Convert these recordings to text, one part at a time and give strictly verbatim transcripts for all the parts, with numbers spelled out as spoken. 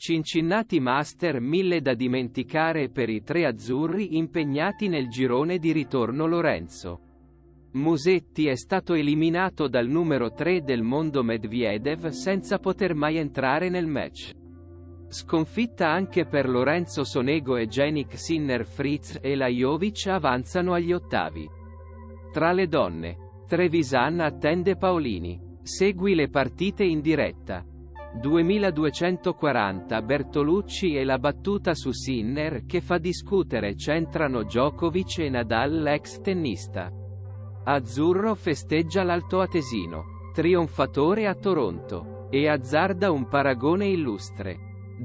Cincinnati Master mille da dimenticare per i tre azzurri impegnati nel girone di ritorno. Lorenzo Musetti è stato eliminato dal numero tre del mondo Medvedev senza poter mai entrare nel match. Sconfitta anche per Lorenzo Sonego e Jannik Sinner. Fritz e Lajovic avanzano agli ottavi. Tra le donne, Trevisan attende Paolini. Segui le partite in diretta. duemiladuecentoquaranta Bertolucci e la battuta su Sinner che fa discutere. C'entrano Djokovic e Nadal. L'ex tennista azzurro festeggia l'altoatesino trionfatore a Toronto e azzarda un paragone illustre.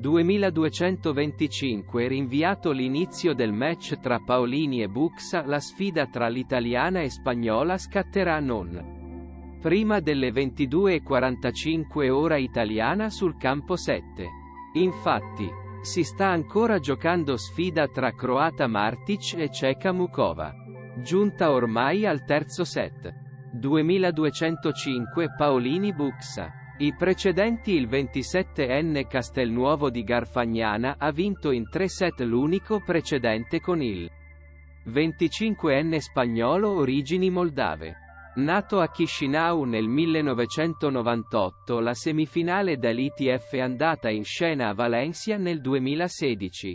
duemiladuecentoventicinque Rinviato l'inizio del match tra Paolini e Buxa. La sfida tra l'italiana e spagnola scatterà non prima delle ventidue e quarantacinque ora italiana sul campo sette. Infatti, si sta ancora giocando sfida tra croata Martic e ceca Mukova, giunta ormai al terzo set. duemiladuecentocinque Paolini Buxa. I precedenti. Il ventisettenne Castelnuovo di Garfagnana ha vinto in tre set, l'unico precedente con il venticinquenne spagnolo origini moldave. Nato a Chișinău nel millenovecentonovantotto, la semifinale dell'I T F è andata in scena a Valencia nel duemilasedici.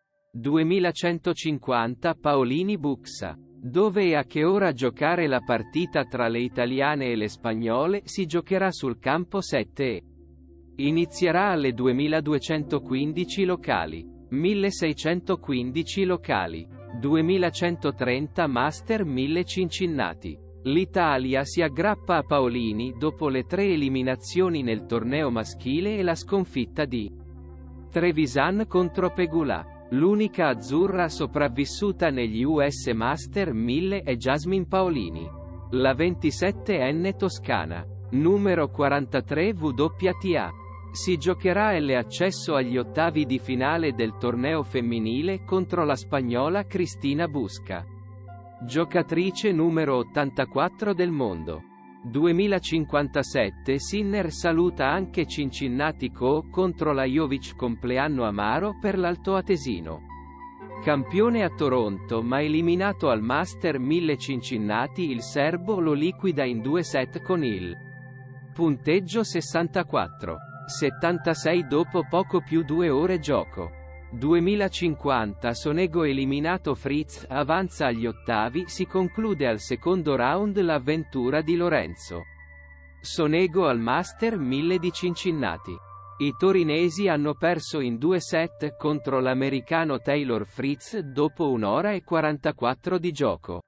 duemilacentocinquanta Paolini Buxa. Dove e a che ora giocare la partita tra le italiane e le spagnole? Si giocherà sul campo sette e inizierà alle duemiladuecentoquindici locali, milleseicentoquindici locali, duemilacentotrenta Master mille Cincinnati. L'Italia si aggrappa a Paolini dopo le tre eliminazioni nel torneo maschile e la sconfitta di Trevisan contro Pegula. L'unica azzurra sopravvissuta negli U S Master mille è Jasmine Paolini. La ventisettenne toscana, numero quarantatré W T A. Si giocherà l'accesso agli ottavi di finale del torneo femminile contro la spagnola Cristina Busca, giocatrice numero ottantaquattro del mondo. duemilacinquantasette Sinner saluta anche Cincinnati Co. contro Lajovic. Compleanno amaro per l'altoatesino. Campione a Toronto ma eliminato al Master mille Cincinnati, il serbo lo liquida in due set con il punteggio sessantaquattro settantasei dopo poco più due ore gioco. duemilacinquanta Sonego eliminato. Fritz avanza agli ottavi. Si conclude al secondo round l'avventura di Lorenzo Sonego al Master mille di Cincinnati. I torinesi hanno perso in due set contro l'americano Taylor Fritz dopo un'ora e quarantaquattro di gioco.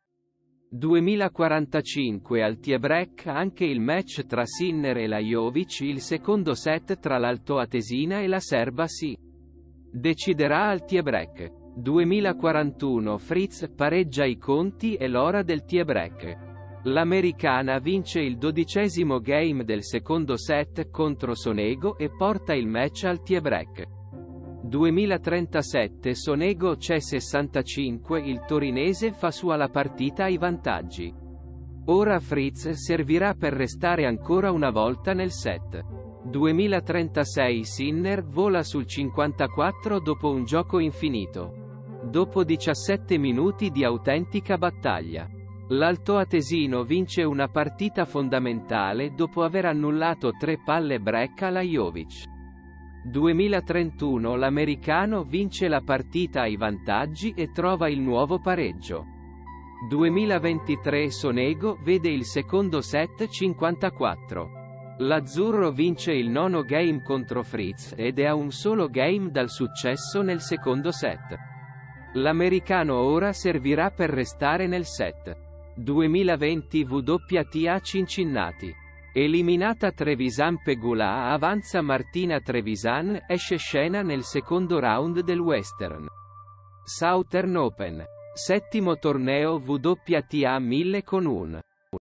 duemilaquarantacinque al tiebreak anche il match tra Sinner e Lajovic. Il secondo set tra l'altoatesina e la serba si deciderà al tiebreak. duemilaquarantuno Fritz pareggia i conti, è l'ora del tiebreak. L'americana vince il dodicesimo game del secondo set contro Sonego e porta il match al tiebreak. duemilatrentasette Sonego c'è sessantacinque. Il torinese fa sua la partita ai vantaggi. Ora Fritz servirà per restare ancora una volta nel set. duemilatrentasei Sinner vola sul cinquantaquattro dopo un gioco infinito. Dopo diciassette minuti di autentica battaglia, l'altoatesino vince una partita fondamentale dopo aver annullato tre palle break a Lajovic. duemilatrentuno L'americano vince la partita ai vantaggi e trova il nuovo pareggio. duemilaventitré Sonego vede il secondo set cinquantaquattro. L'azzurro vince il nono game contro Fritz ed è a un solo game dal successo nel secondo set. L'americano ora servirà per restare nel set. duemilaventi W T A Cincinnati. Eliminata Trevisan Pegula, avanza Martina Trevisan, esce scena nel secondo round del Western Southern Open. Settimo torneo W T A mille con un